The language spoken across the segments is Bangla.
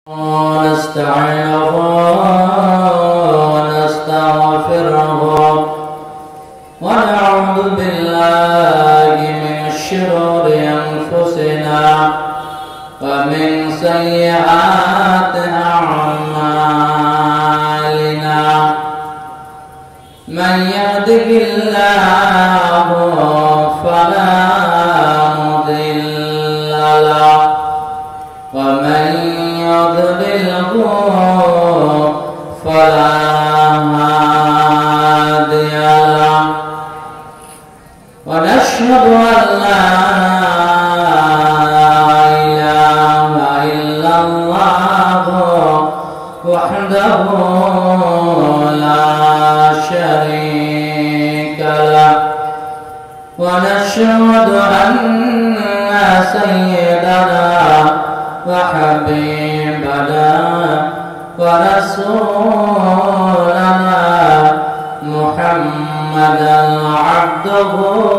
ونستعينه ونستغفره ونعوذ بالله من شرور أنفسنا ومن سيئات أعمالنا من يهده الله فلا مضل له ومن يضلله فلا هادي له ونشهد أن لا إله إلا الله وحده لا شريك له ونشهد أن سيدنا وحبيبنا ورسولنا محمدا عبده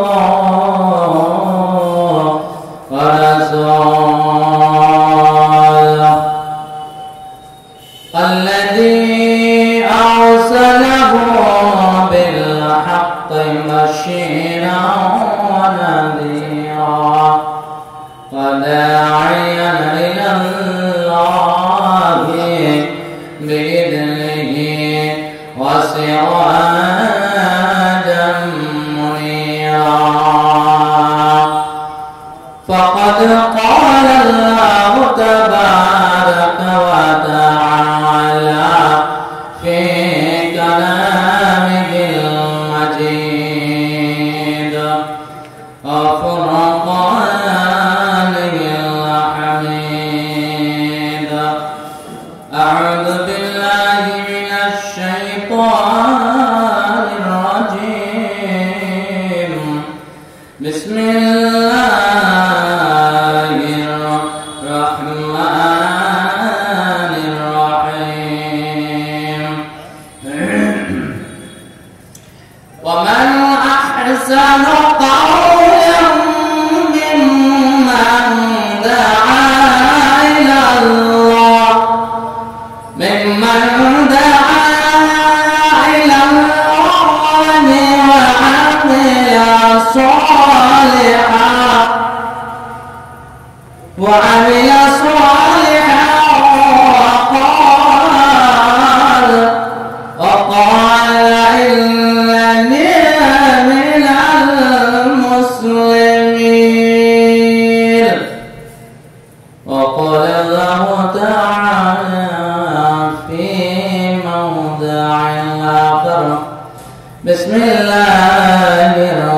ورسوله الذي أرسله بالحق بشيرا ونذيرا وداعيا إلى الله بإذنه وسراجا منيرا فقد قال الله تبارك وتعالى في كلامه المجيد وفرقانه الحميد أعوذ بالله من الشيطان الرجيم بسم الله الرحمن الرحيم ومن أحسن قولا ممن دعا إلى الله وعمل صالحا وقال إنني من المسلمين وقال الله تعالى في موضع آخر بسم الله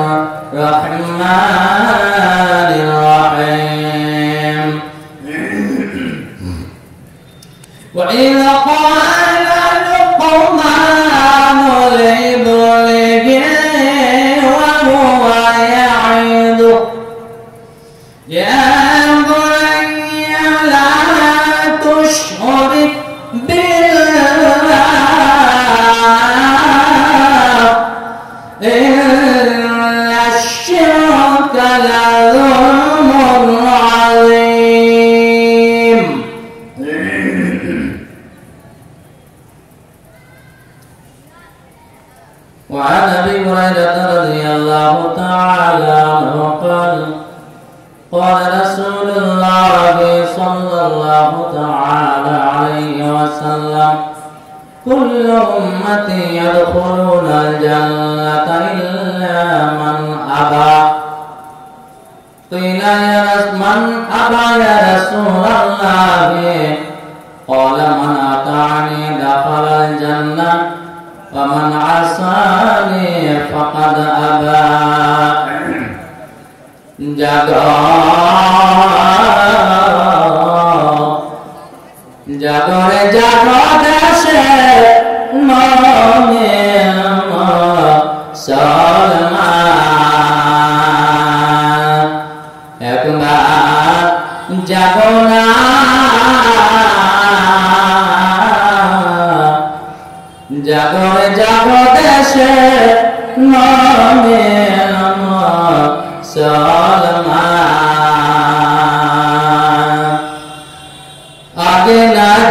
الرحمن الرحيم وإذ قال لقمان لابنه وهو يعظه يا بني لا تشرك بالله إن الشرك لظلم عظيم وعن أبي هريرة رضي الله تعالى عنه قال رسول الله صلى الله تعالى عليه وسلم كل أمتي يدخلون الجنة إلا من أبى قيل من أبى يا رسول الله قال من أطاعني دخل الجنة ومن عصاني فقد أبى জাগরে জাগো দেশে মুমিন মুসলমান একবার জাগো না জাগরে জাগো দেশে মুমিন মুসলমান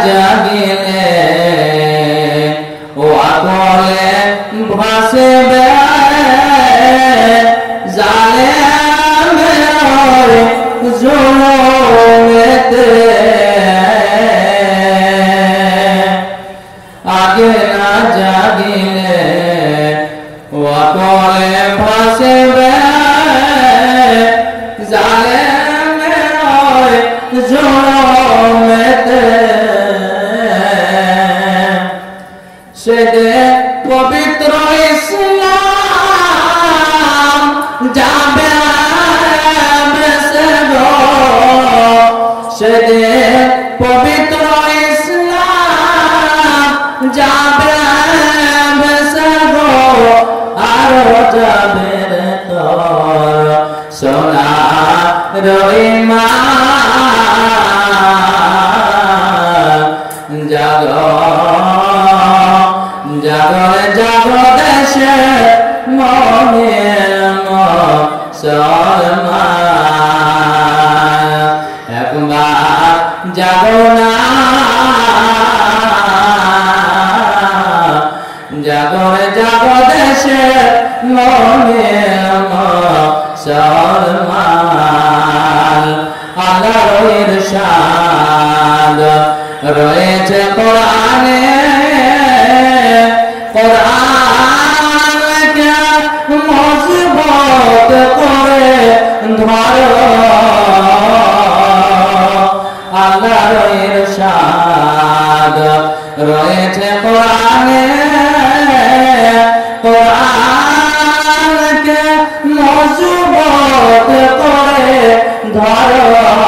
সেদিন পবিত্র ইসলাম যাবে ভেসে গো, সেদিন পবিত্র ইসলাম যাবে ভেসে গো, আরো যাবে তোর সোনার ঈমান। জাগো জাগো জাগো দেশে মনের মুসলমান, একবার জাগো না জাগো জাগো দেশে মনের মুসলমান। আল্লাহর ইরশাদ রয়েছে কোরআনে, কোরআনকে মজবুত করে ধরো। আল্লাহর ইরশাদ রয়েছে কোরআনে, কোরআনকে মজবুত করে ধরো।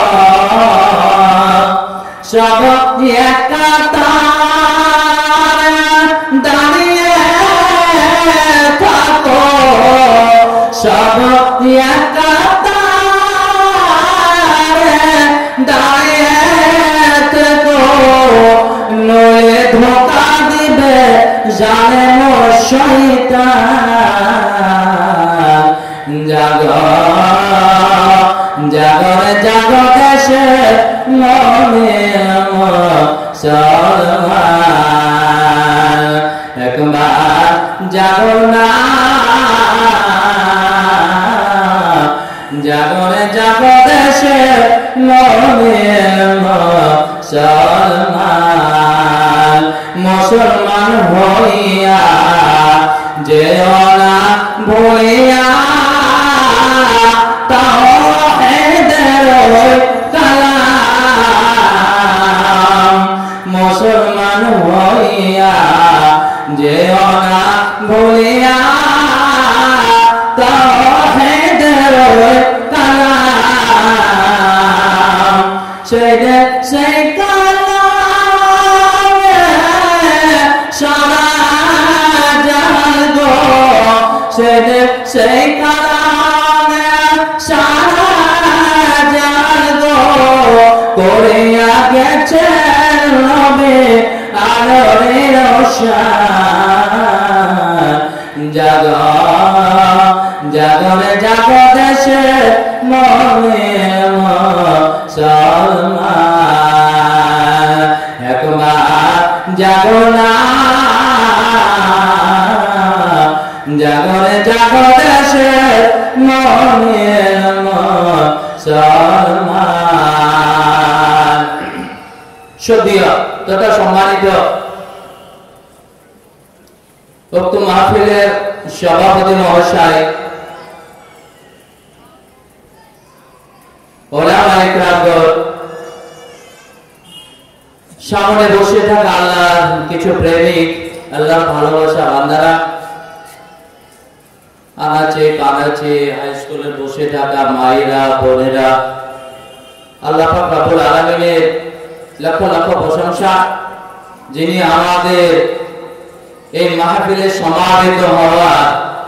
সব একাতারে দাঁড়িয়ে থাকো, সব একাতারে দাঁড়িয়ে থাকো, নইলে ধোঁকা দিবে জালেম শয়তান। জাগো জাগো জাগো দেশে মনের মুসলমান, একবার জাগো না জাগো জাগো দেশে মনের মুসলমান। মুসলমান হইয়া যেও না ভুলিয়া তাওহীদের কালাম। মুসলমান হইয়া যেও না ভুলিয়া তাওহীদের কালাম। সেই কালামে সারা জাহান গো, সেই কালামে সারা জাহান গো, করিয়া গেছেন নবী আলোরে রোশন। জাগো জাগো জাগো দেশে মনের মুসলমান, একবার জাগো না জাগো জাগো দেশে মনের মুসলমান। শ্রদ্ধেয় তথা সম্মানিত উক্ত মাহফিলের সভাপতি মহাশয়, ওলামায়ে কেরামগণ, সামনে বসে থাকা আল্লাহর কিছু প্রেমিক, আল্লাহর ভালোবাসা বান্দারা, আনাচে কানাচে হাই স্কুলে বসে থাকা মায়েরা বোনেরা, আল্লাহ পাক রব্বুল আলামিনের লক্ষ লক্ষ প্রশংসা, যিনি আমাদের এই মাহফিলে সমাবেত হওয়ার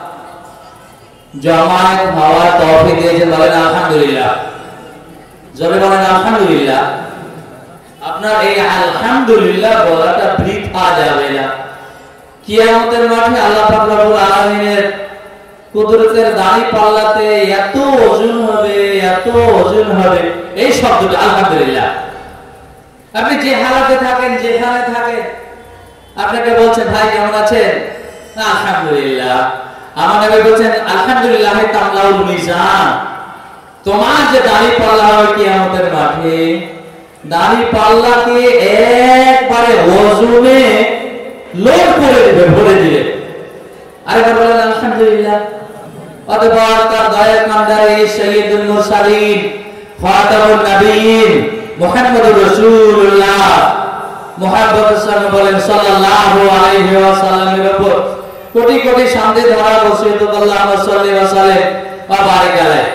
জমায়েত হওয়ার তৌফিক দিয়েছেন। বলেন আলহামদুলিল্লাহ, জোরে বলেন আলহামদুলিল্লাহ। আপনার এই আলহামদুলিল্লাহ বলাটা বৃথা যাবে না। কিয়ামতের মাঠে আল্লাহ পাক রব্বুল আলামিনের কুদরতের দাড়ি পাল্লাতে এত ওজন হবে, এত ওজন হবে এই শব্দটা আলহামদুলিল্লাহ। আপনি যে হালাতে থাকেন, যেখানে থাকেন, আপনাকে বলছেন ভাই কেমন আছেন, আলহামদুলিল্লাহ। আমার নবী বলছেন আলহামদুলিল্লাহ তামলাউল মিজান। তোমার যে দাড়ি পাল্লা হবে কিয়ামতের মাঠে, দাড়ি পাল্লাকে একবারে ওজনে লোড করে দিবে, ভরে দিবে। আরেকবার বলেন আলহামদুলিল্লাহ। অতঃপর তার দয়ার কান্ডারে সাইয়্যিদুল মুরসালিন খাতামুন নবিয়্যিন মুহাম্মদুর রাসূলুল্লাহ মুহাম্মদ বলেন সাল্লাল্লাহু আলাইহি ওয়াসাল্লামের উপর কোটি কোটি শান্তি ধারা বর্ষিত আল্লাহুম্মা সাল্লি ওয়া সাল্লিম ওয়া বারিক আলাইহি।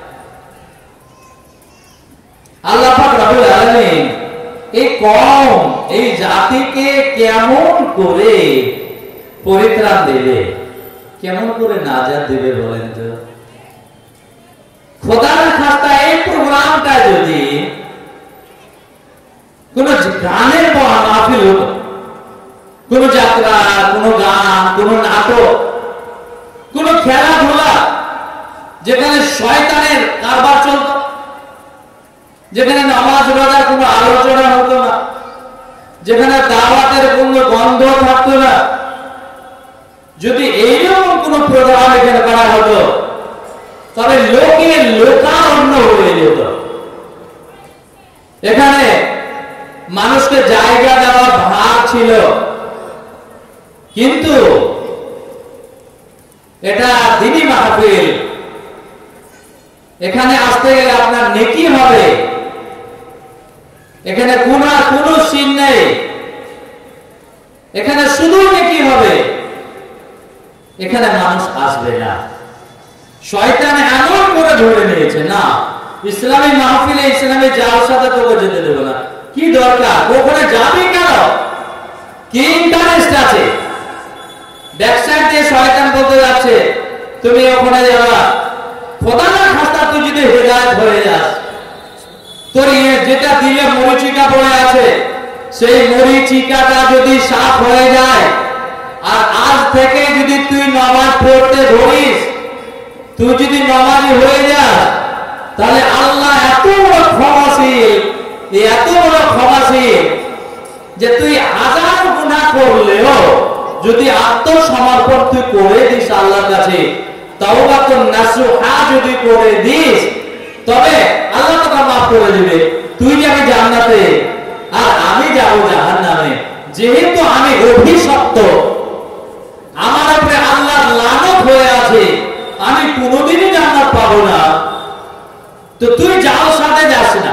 আল্লাহ পাক রব্বুল আলামিন এই কওম এই জাতিকে কেমন করে পরিত্রাণ দেবে, কেমন করে নাজাত দেবে বলেন তো? খোদার খাস্তা এই প্রোগ্রামটা যদি কোন গানের মাহফিল হতো, কোন যাত্রা, কোন গান, কোন নাটক, কোন খেলাধুলা, যেখানে শয়তানের কারবার চলত, যেখানে নামাজ রোজার কোন আলোচনা হতো না, যেখানে দাওয়াতের কোন গন্ধ থাকতো না, যদি এইরকম কোন প্রোগ্রাম এখানে করা হতো তবে লোকে লোকারণ্য হয়ে যেত। এখানে মানুষকে জায়গা দেওয়া ভার ছিল, কিন্তু এটা দ্বীনি মাহফিল, এখানে আসতে গেলে আপনার নেকি হবে, এখানে কোনো সিন নেই, এখানে শুধু নেকি হবে, এখানে মানুষ আসবে না। শয়তান এমন করে ধরে নিয়েছে, না ইসলামী মাহফিলে ইসলামী জালসাতে তোকে যেতে দেবে না। কি দরকার, ওখানে যাবি কেন? কি ইন্টারেস্ট আছে? ব্যাকসাইড দিয়ে শয়তান বলতে যাচ্ছে তুমি ওখানে যাবা। খোদা না খাস্তা তুই যদি হেদায়েত হয়ে যাস, তোর যেটা দিলে মরিচিকা পড়ে আছে সেই মরিচিকাটা যদি সাফ হয়ে যায়, আর আজ থেকে যদি তুই নামাজ পড়তে ধরিস, তুই যদি নামাজি হয়ে যাস, তাহলে আল্লাহ এত বড় ক্ষমাশীল, এত বড় ক্ষমাশীল যে তুই হাজার গুনাহ করলেও যদি আত্মসমর্পণ তুই করে দিস আল্লাহর কাছে, তাওবাতুন নাসুহা যদি করে দিস, তবে আল্লাহ তোকে মাফ করে দিবে। তুই যাবি জান্নাতে আর আমি যাব জাহান্নামে। যেহেতু আমি অভিশপ্ত, আমার উপরে আল্লাহর লানত হয়ে আছে, আমি কোনোদিনই জান্নাত পাবো না, তো তুই যাও সাথে যাস না।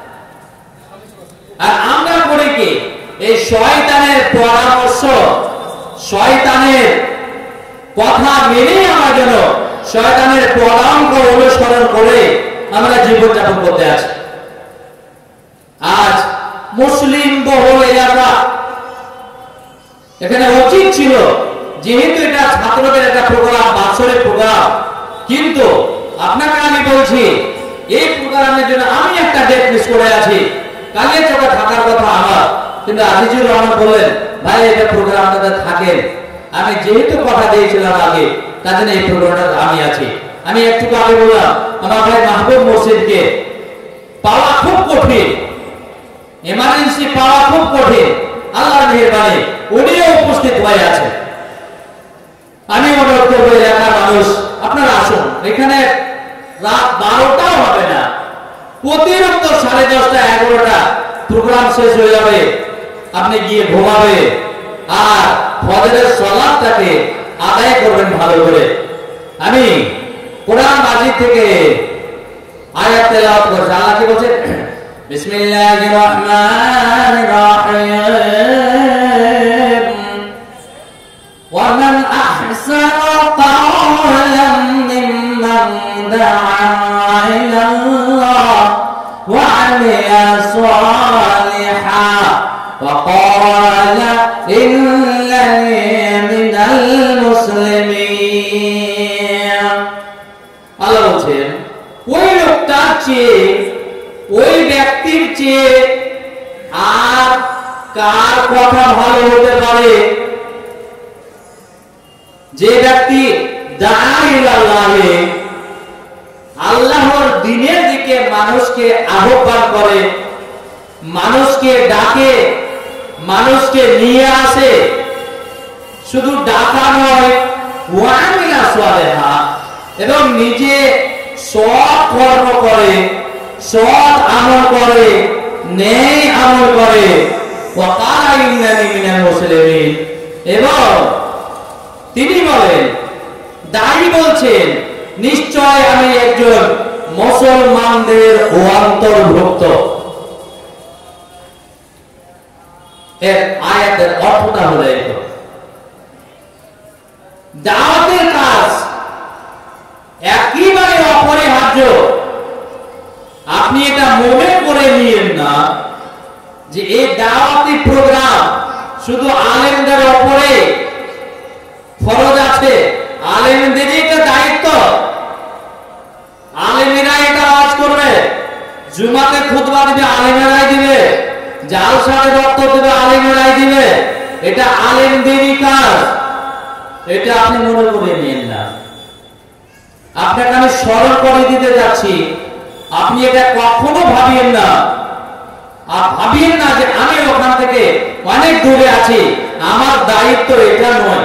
আর আমরা করি কি, এই শয়তানের পরামর্শ, শয়তানের কথা মেনে আমার জন্য শয়তানের পরামর্শ অনুসরণ করে আমরা জীবনযাপন করতে আছি। আজ মুসলিম বহুল এলাকা, এখানে উচিত ছিল, যেহেতু এটা ছাত্রদের একটা প্রোগ্রাম, বাৎসরিক প্রোগ্রাম, কিন্তু আপনাকে আমি বলছি এই প্রোগ্রামের জন্য আমি একটা ডেট মিস করে আছি। কালিয়াচকে থাকার কথা আমার, কিন্তু আজিজুর রহমান বললেন ভাই এটা প্রোগ্রামটাতে থাকেন। আমি যেহেতু কথা দিয়েছিলাম আগে, তার জন্য এই প্রোগ্রামটা আমি আছি। আমি একটু আগে বললাম আমার ভাই মাহবুব মসজিদকে পাওয়া খুব কঠিন, এমার্জেন্সি পাওয়া খুব কঠিন। আল্লাহর মেহেরবানি উনিও উপস্থিত হয়ে আছেন। আমি অনুরোধ করবো এলাকার মানুষ, আপনারা আসুন। এখানে রাত 12টাও হবে না, প্রতিরক্ত 10:30টা 11টা প্রোগ্রাম শেষ হয়ে যাবে, আপনি গিয়ে ঘুমাবে আর ফজরের সালাতটাকে আদায় করবেন ভালো করে। আমি কোরআন মাজিদ থেকে আয়াত তেলাওয়াত করছি। আল্লাহ কি বলছেন? বিসমিল্লাহির রহমানির রহিম, ওয়া মান আহসানু কাওলাম মিম্মান দাআ ইলাল্লাহ ওয়া আমিলা সালিহান ওয়া ক্বালা ইন্নানি মিনাল মুসলিমিন। আল্লাহ বলছেন ওই লোকটার চেয়ে, ওই ব্যক্তির চেয়ে আর কার কথা ভালো হতে পারে যে ব্যক্তি আল্লাহর দ্বীনের দিকে মানুষকে আহ্বান করে, মানুষকে ডাকে, মানুষকে নিয়ে আসে। শুধু ডাকা নয়, ওয়ামিলা সালেহা, এবং নিজে সৎ কর্ম করে, সৎ আমল করে, নেক আমল করে। ওয়া ক্বালা ইন্নানি মিনাল মুসলিমিন, এবং তিনি বলেন, দায়ী বলছেন নিশ্চয় আমি একজন মুসলমানদের অন্তর্ভুক্ত। এর আয়াতের অর্থটা হলো এই, দাওয়াতের কাজ একেবারে অপরিহার্য। আপনি এটা মনে করে নিয়েন না যে এই দাওয়াতি প্রোগ্রাম শুধু আলেমদের উপরে ফরজ আছে, আলেমদেরই এটা দায়িত্ব, আলেমেরা এটা আওয়াজ করবে, জুমাতে খুতবা দিবে আলেমেরাই দিবে, জালসাতে বক্তব্য দেবে আলেমেরাই দিবে, এটা আলেমদেরই কাজ। এটা আপনি মনে করে নিয়েন না। আপনাকে আমি স্মরণ করে দিতে যাচ্ছি, আপনি এটা কখনো ভাবিয়েন না। আর ভাবিয়েন না যে আমি ওখান থেকে অনেক দূরে আছি, আমার দায়িত্ব এটা নয়।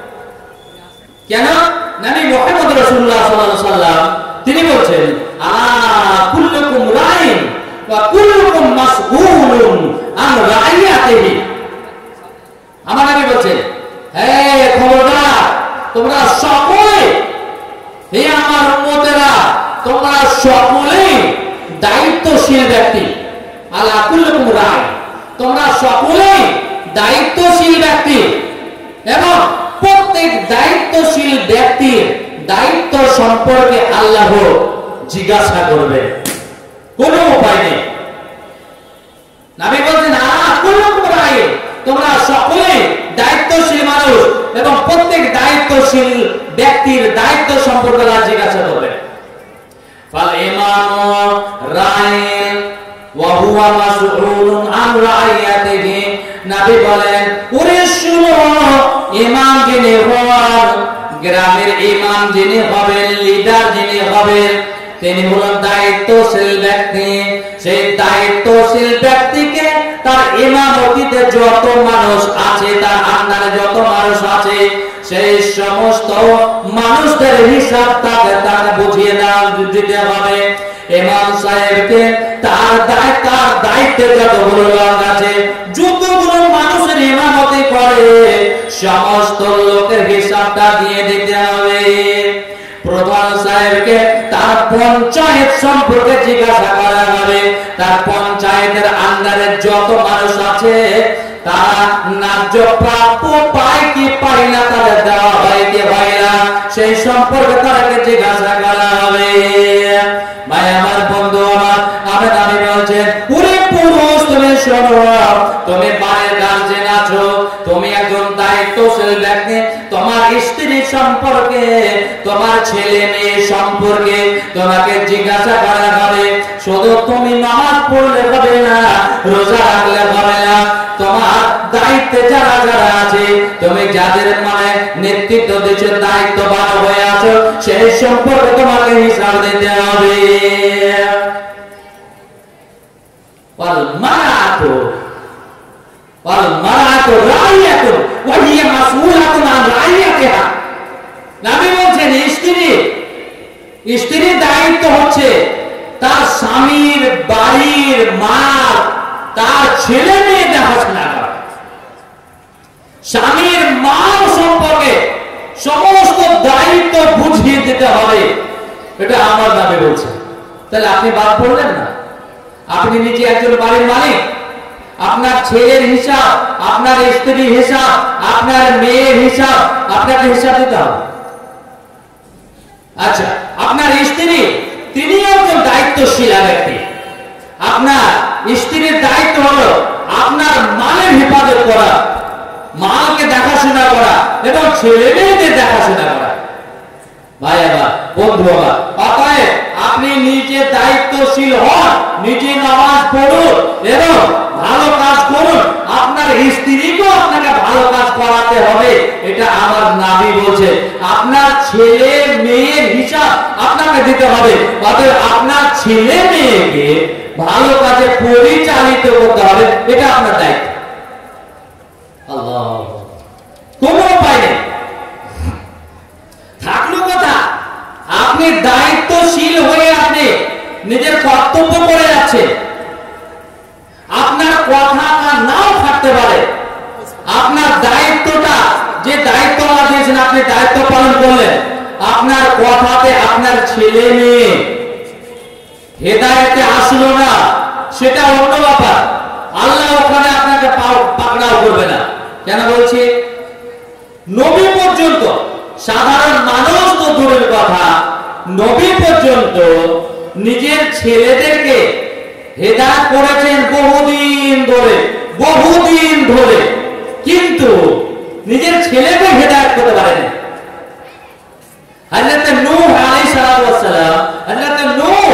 কেন? নবী মুহাম্মদ রাসূলুল্লাহ সাল্লাল্লাহু আলাইহি ওয়াসাল্লাম তিনি বলছেন, কুল্লুকুম রাইন ওয়া কুল্লুকুম মাসউলুন আন রাইয়াতিহি। আমার নবী বলছেন, হে খবরদার, তোমরা সকলে, হে আমার উম্মতেরা, তোমরা সকলেই দায়িত্বশীল ব্যক্তি। আলা কুল্লুকুম রাইন, তোমরা সকলেই দায়িত্বশীল ব্যক্তি, এবং প্রত্যেক দায়িত্বশীল ব্যক্তির দায়িত্ব সম্পর্কে আল্লাহ জিজ্ঞাসা করবে, কোনো উপায় নেই। নবী বলছেন, কুল্লুকুম রাইন, তোমরা সকলেই দায়িত্বশীল মানুষ, এবং প্রত্যেক দায়িত্বশীল ব্যক্তির দায়িত্ব সম্পর্কে আল্লাহ জিজ্ঞাসা করবে। ফাল ইমামু রাইন ওয়া হুয়া মাসউলুন আন রাইয়াতিহি। নবী বলেন, ওরে শুনো, ইমাম যিনি হন, গ্রামের ইমাম যিনি হবেন, লিডার যিনি হবেন, তিনি হলেন দায়িত্বশীল ব্যক্তি। সেই দায়িত্বশীল ব্যক্তিকে তার ইমামতিতে যত মানুষ আছে, তার আন্ডারে যত মানুষ আছে, সেই সমস্ত মানুষদের হিসাব তাকে বুঝিয়ে দিতে হবে। ইমাম সাহেবকে তার দায়িত্বে যতগুলো লোক আছে, যতগুলো মানুষের ইমামতি করে, সমস্ত লোকের হিসাবটা দিয়ে দিতে হবে। প্রধান সাহেবকে তার পঞ্চায়েত সম্পর্কে জিজ্ঞাসা করা হবে, তার পঞ্চায়েতের আন্ডারে যত মানুষ আছে তারা ন্যায্য প্রাপ্য পায় কি পায় না, তাদের দেওয়া হয় কি হয় না, সেই সম্পর্কে তাদেরকে জিজ্ঞাসা করা হবে। ভাই আমার, বন্ধু আমার, আমি বলছেন, পুরো পুরুষ তুমি শোনো, তুমি বাড়ির গার্জেন আছো, তুমি একজন দায়িত্বশীল ব্যক্তি, তোমার স্ত্রী সম্পর্কে, তোমার ছেলে মেয়ে সম্পর্কে তোমাকে জিজ্ঞাসা করা হবে। শুধু তুমি নামাজ পড়লে হবে না, রোজা রাখলে হবে না, তোমার দায়িত্বে যারা যারা আছে, তুমি যাদের মানে নেতৃত্ব দিচ্ছ, দায়িত্ববান হয়ে আছো, সেই সম্পর্কে তোমাকে হিসাব দিতে হবে। ওয়াল মারাতু রাইয়াতু ওয়া হিয়া মাসউলাতুন আন রাইয়াতিহা। নবী বলেন, স্ত্রীর দায়িত্ব হচ্ছে তার স্বামীর বাড়ির মাল, তার ছেলে মেয়ে দেখাশোনা করা। স্বামীর মাল সম্পর্কে সমস্ত দায়িত্ব বুঝিয়ে দিতে হবে, এটা আমার নবী বলছে। তাহলে আপনি বাদ পড়লেন না? আপনি নিজে একজন বাড়ির মালিক, আপনার ছেলের হিসাব, আপনার স্ত্রীর হিসাব, আপনার মেয়ের হিসাব আপনাকে হিসাব দিতে হবে। আচ্ছা, আপনার স্ত্রী, তিনি একজন দায়িত্বশীল ব্যক্তি। আপনার স্ত্রীর দায়িত্ব হলো আপনার মালের হেফাজত করা, মালকে দেখাশোনা করা, এবং ছেলে মেয়েদের দেখাশোনা করা। ভাই আমার, বন্ধু আমার, অতএব আপনি নিজে দায়িত্বশীল হন, নিজে নামাজ পড়ুন এবং ভালো কাজ করুন। আপনার স্ত্রীকেও আপনাকে ভালো কাজ করাতে হবে, এটা আমার নবী বলছে। আপনার ছেলে মেয়ের হিসাব আপনাকে দিতে হবে, অতএব আপনার ছেলে মেয়েকে ভালো কাজে পরিচালিত করতে হবে, এটা আপনার দায়িত্ব। আল্লাহ, কোনো উপায় নেই। থাকলো কথা, আপনি দায়িত্বশীল হয়ে আপনি নিজের কর্তব্য করে যাচ্ছে, আপনার কথা নাও থাকতে পারে, আপনার দায়িত্বটা, যে দায়িত্ব দিয়েছেন আপনি দায়িত্ব পালন করলেন, আপনার কথাতে আপনার ছেলে মেয়ে হেদায়েতে আসলো না, সেটা অন্য ব্যাপার। আল্লাহ ওখানে আপনাকে পাকড়াও কেন বলছি? নবী পর্যন্ত, সাধারণ মানুষ তো দূরের কথা, নবী পর্যন্ত নিজের ছেলেদেরকে হেদায়েত করেছেন বহুদিন ধরে, কিন্তু নিজের ছেলেকে হেদায়েত করতে পারেন। হযরত নূহ আলাইহিস সালাম, হযরত নূহ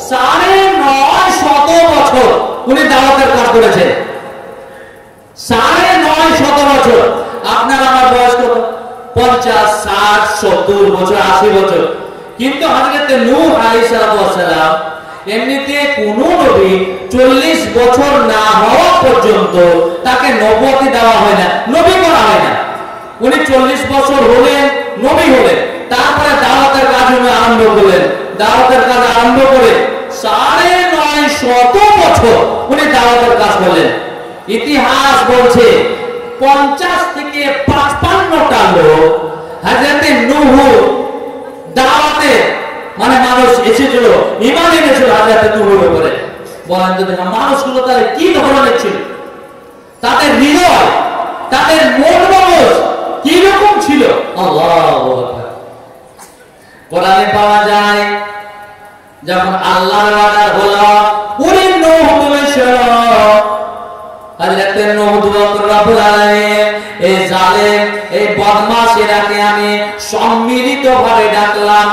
950 বছর উনি দাওয়াতের কাজ করেছেন। 950 বছর। আপনার আমার বয়স কত? 50, 60, 70 বছর, 80 বছর। কিন্তু হযরত নূহ আলাইহিস সালাম এমনিতে কোন নবী 40 বছর না হওয়া পর্যন্ত তাকে নবুয়তি দেওয়া হয় না, নবী করা হয় না। উনি 40 বছর হলেন, নবী হলেন, তারপরে দাওয়াতের কাজ উনি আরম্ভ করলেন। দাওয়াতের কাজ আরম্ভ করে 950 বছর উনি দাওয়াতের কাজ করলেন। ইতিহাস বলছে 50 থেকে 55টা লোক হযরত নূহ দাওয়াতে, মানে মানুষ এসেছিল, ঈমান এনেছিল হযরত নূহের উপরে। বলেন তো দেখুন মানুষগুলো তাহলে কি ধরনের ছিল, তাদের হৃদয়, তাদের মন মগজ কি রকম ছিল? আল্লাহু আকবার। কোরআনে পাওয়া যায় যখন আল্লাহর অর্ডার হলো, ওরে নূহ তুমি শোনো, হযরত নূহ দোয়া করে রব্বুল আলামিন এই জালেম, এই বদমাশেরাকে আমি সম্মিলিতভাবে ডাকলাম,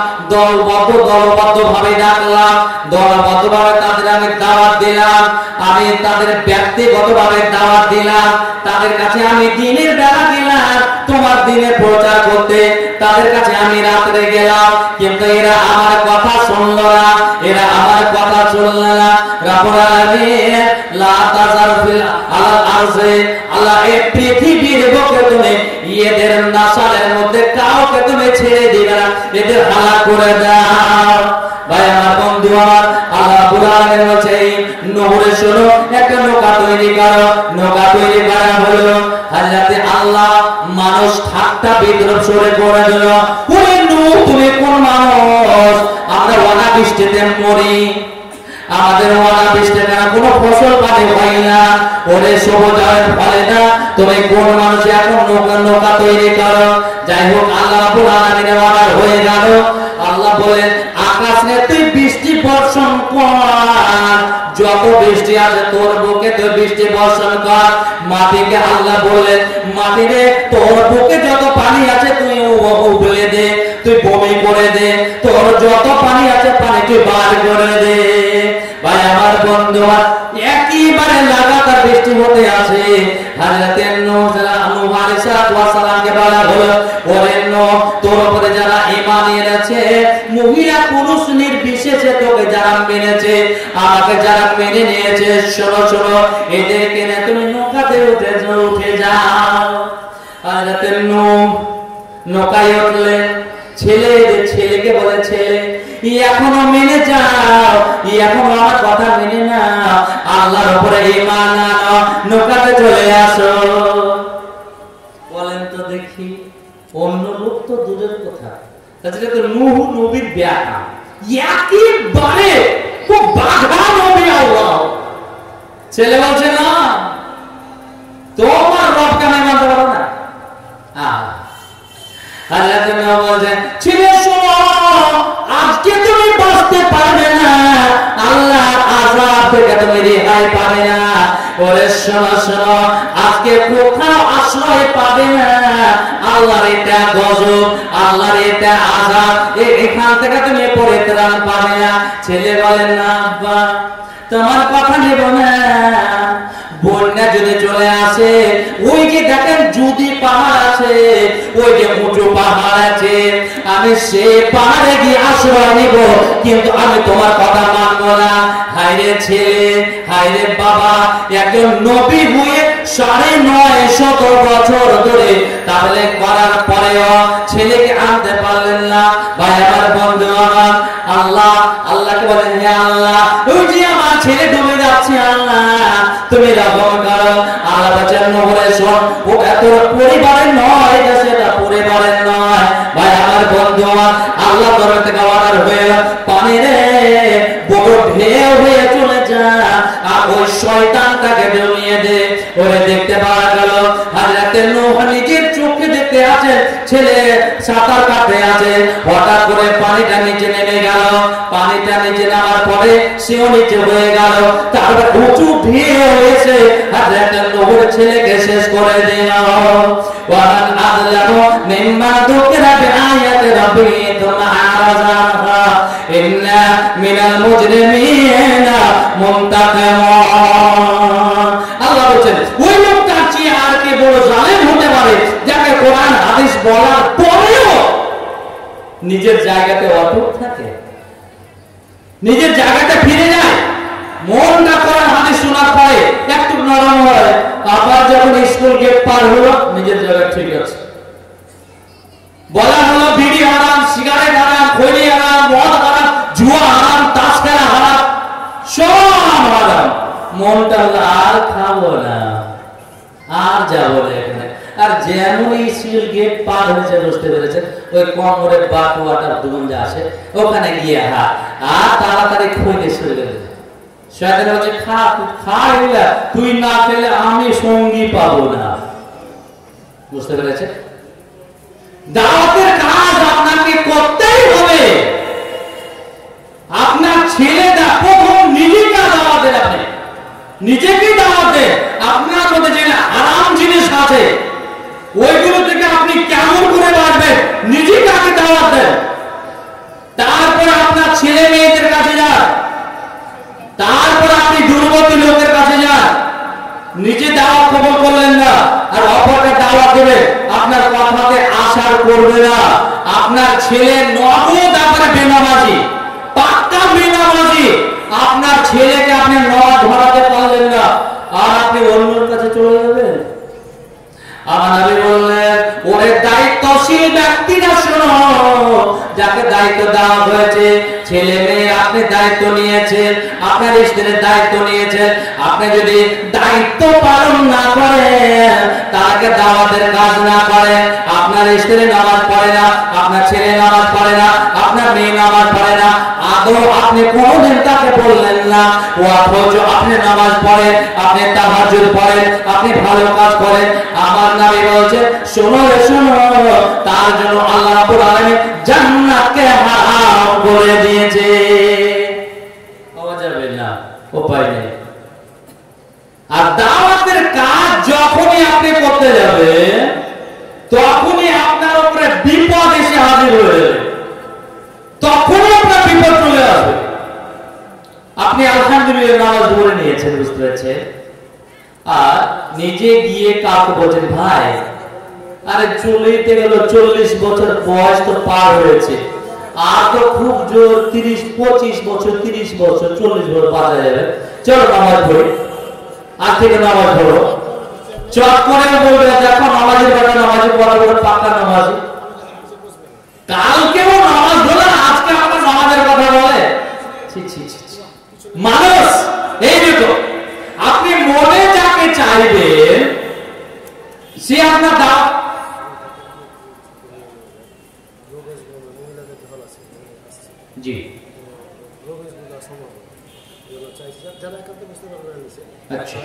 দলবদ্ধভাবে ডাকলাম, দলবদ্ধভাবে তাদের আমি দাওয়াত দিলাম, আমি তাদের ব্যক্তিগতভাবে দাওয়াত দিলাম, তাদের কাছে আমি দিনের বেলা গেলাম তোমার দিনের প্রচার করতে, তাদের কাছে আমি রাতে গেলাম, কিন্তু এরা আমার কথা শুনলো না, এরা আমার কথা শুনলো না। রব্বুল আলামিন লা তাজার ফিল আলাল আরজি, আল্লাহ এই পৃথিবীর বুকে তুমি এদের নাসালের মধ্যে কাউকে তুমি ছেড়ে দিবে না, এদের হালাক করে দাও। ভাই আমার বন্ধু আমার, আল্লাহ রাব্বুল আলামিন বলছে নূহে শোনো, একটা নৌকা তৈরি করো। নৌকা তৈরি করা হলো, হযরত আল্লাহ মানুষ ঠাট্টা বিদ্রুপ শুরু করে দিল, ওরে নূহ তুমি কোন মানুষ, আমরা অনাবৃষ্টিতে মরি, আমাদের অনাবৃষ্টিতে কোনো ফসল পানি হয় না, ওরে সবুজায়ন ফলে না, তুমি কোন মানুষ এখন নৌকা তৈরি করো। যাই হোক আল্লাহ রাব্বুল আলামিনের অর্ডার হয়ে গেল। আল্লাহ বলেন আকাশ নে তুই বৃষ্টি বর্ষণ কর, যত বৃষ্টি আছে তোর বুকে তুই বৃষ্টি বর্ষণ কর। মাটিকে আল্লাহ বলেন মাটি রে তোর বুকে যত পানি আছে তুই উগলে দে, তুই বমি করে দে, তোর যত পানি আছে পানি তুই বার করে দে। ভাই আমার বন্ধু একেবারে লাগাতার বৃষ্টি হতে আছে। হযরত নূহ আলাইহিস সালামকে বলা হলো, ওরে নূহ তোর উপরে যারা ঈমান এনেছে, মহিলা পুরুষ নির্বিশেষে তোকে যারা মেনেছে, আমাকে যারা মেনে নিয়েছে, শোনো শোনো, এদেরকে নিয়ে তুমি নৌকাতে উঠে যাও। হযরত নূহ নৌকায় উঠলেন, ছেলেকে বলে ছেলে এখনো মেনে যাও, এখনো আমার কথা মেনে নাও, আল্লাহর উপরে ঈমান আনো, নৌকাতে চলে আসো। বলেন তো দেখি, অন্য লোক তো দূরের কথা, হযরত নূহ নবীর ব্যাটা, একেবারে খুব বাঘা নবী আল্লাহ। ছেলে বলছে না তোমার রবকে আমি মানতে পারবো না। হযরত নূহ বলেন ছেলে শোনো, আজকে তুমি বাঁচতে পারবে না, আল্লাহর আযাব থেকে তুমি রেহাই পাবে না। ওরে শোনো শোনো, আজকে কোথাও আশ্রয় পাবে না, আল্লাহর এটা গজব, আল্লাহর এটা আযাব, এখান থেকে তুমি পরিত্রাণ পাবে না। ছেলে বলেন না আব্বা তোমার কথা নেব না, বন্যা যদি চলে আসে, ওই যে দেখেন যদি পাহাড় আছে, ওই যে উঁচু পাহাড় আছে, আমি সে পাহাড়ে গিয়ে আশ্রয় নিব, কিন্তু আমি তোমার কথা মানবো না। হায়রে ছেলে, হায়রে বাবা, একজন নবী হয়ে 950 বছর ধরে তাহলে করার পরেও ছেলেকে আনতে পারলেন না। ভাই আমার বন্ধু আমার, আল্লাহকে বলেন হে আল্লাহ, ওই যে আমার ছেলে ডুবে যাচ্ছে, আল্লাহ তুমি রহম করো। আল্লাহ বলেন নবরে শোন, ওটা তোর পরিবারের নয়, সেটা পরিবারের নয়। ভাই আমার বন্ধু আমার, আল্লাহ তরফ থেকে অর্ডার হয়ে পানি রে বড় ঢেউ হয়ে চলে যা, আর ওই শয়তানটাকে ডুবিয়ে দে। ওরে দেখতে পাওয়া গেল হযরত হাজরাতে নূহ নিজের চোখে দেখতে আছে ছেলে সাঁতার কাটতে আছে, হঠাৎ করে পানিটা নিচে নেমে গেল। পানিটা নিচে নামার পরে সেও নিচে হয়ে গেল, তারপর উঁচু ঢেউ হয়েছে হাজরাতে নূহের ছেলেকে শেষ করে দিল। ওয়ামান আযলামু মিম্মান যুকিরা বিআয়াতি রাব্বিহি থুম্মা আরাযা আনহা ইন্না মিনাল মুজরিমিনা মুনতাকিমুন। আল্লাহ বলেন ওই লোকটা চেয়ে আর কে বড় জালেম হতে পারে, যাকে কোরআন হাদিস বলার পরেও নিজের জায়গাতে অটুট থাকে, নিজের জায়গাতে ফিরে যায়, মনটা কোরআন হাদিস শোনার পরে একটু নরম হয়, আবার যখন স্কুল গেট পার হলো নিজের জায়গা ঠিক আছে। বলা হলো বিড়ি হারাম, সিগারেট হারাম, খৈনি হারাম, মদ হারাম, জুয়া হারাম, তাস খেলা হারাম, সব হারাম। মনটা আর খাবো না, আর যাবো না এখানে। আর যেমন স্কুল গেট পার হয়েছে বুঝতে পেরেছে, ওই কোমরের বাকুয়াটার দুগঞ্জা আসে, ওখানে গিয়ে আর তাড়াতাড়ি খৈনি শুরু করে শয়তান বলছে খা, তুই খা, এগুলা তুই না খেলে আমি সঙ্গী পাবো না। বুঝতে পেরেছে? দাওয়াতের কাজ আপনাকে করতেই হবে। আপনার ছেলেটা প্রথম নিজেকে দাওয়াত দেন, আপনি নিজেকে দাওয়াত দেন। আপনার মধ্যে যে আরাম জিনিস আছে ওইগুলো থেকে আপনি কেমন করে বাঁচবেন নিজেকে আগে দাওয়াত দেন, তারপরে আপনার ছেলে মেয়েদের কাছে যান, তারপর আপনি দুর্গতি লোকের কাছে যান। নিজে দাওয়াত কবুল করলেন না আর অপরকে দাওয়াত দেবে, আপনার কথাতে আশা করবে না। আপনার ছেলে নগদ আপনার বেনামাজি, পাক্কা বেনামাজি, আপনার ছেলেকে আপনি নামাজ ধরাতে পারলেন না আর আপনি অন্যের কাছে চলে যাবেন। আমার নবী বললেন ওরে দায়িত্বশীল ব্যক্তিরা শোনো, যাকে দায়িত্ব দেওয়া হয়েছে, ছেলে মেয়ে আপনি দায়িত্ব নিয়েছেন, আপনার স্ত্রীর দায়িত্ব নিয়েছেন, আপনি যদি দায়িত্ব পালন না করেন, তাকে দাওয়াতের কাজ না করেন, আপনার স্ত্রী নামাজ পড়ে না, আপনার ছেলে নামাজ পড়ে না, আপনার মেয়ে নামাজ পড়ে না, আদৌ আপনি কোনদিন তাকে বললেন না, অথচ আপনি নামাজ পড়েন, আপনি তাহাজ্জুদ পড়েন, আপনি ভালো কাজ করেন। আমার নবী বলেছেন শোনো রে শোনো, তার জন্য আল্লাহ রাব্বুল আলামিন জান্নাতকে হারাম করে দিয়েছে। পাওয়া যাবে না, উপায় নেই। আর দাওয়াতের কাজ যখনই আপনি করতে যাবেন তখনই আপনার উপরে বিপদ এসে হাজির হয়ে যাবে, তখনই আপনার বিপদ চলে আসবে। আপনি আলহামদুলিল্লাহ নামাজ পড়ে নিয়েছেন, বুঝতে পেরেছেন, আর নিজে গিয়ে কাউকে বলছেন ভাই আরে চলিতে গেল 40 বছর বয়স তো পার হয়েছে, আর তো খুব জোর 30-25 বছর, 30 বছর, 40 বছর বাজা যাবে, চলো নামাজ পড়ি, আজ থেকে নামাজ পড়ো। চট করে বলবে দেখো নামাজের বেলা নামাজে পড়া করে পাক্কা নামাজি, কালকেও নামাজ বলে আজকে আপনার নামাজের কথা বলে। মানুষ এই দেখো, আপনি মনে যাকে চাইবেন সে আপনার দাও। জি আচ্ছা,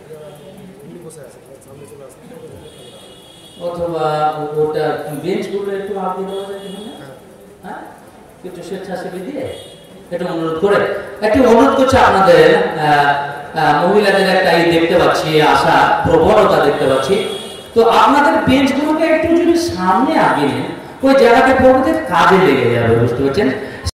অথবা ওটা বেঞ্চগুলো একটু আপনি দেওয়া যায় কিনা, হ্যাঁ একটু স্বেচ্ছাসেবী দিয়ে একটু অনুরোধ করে, একটু অনুরোধ করছে আপনাদের মহিলাদের একটা দেখতে পাচ্ছি আশা প্রবণতা দেখতে পাচ্ছি, তো আপনাদের বেঞ্চগুলোকে একটু যদি সামনে আগিয়ে নেন, ওই জায়গাটা পড়তে কাজে লেগে যাবে, বুঝতে পারছেন।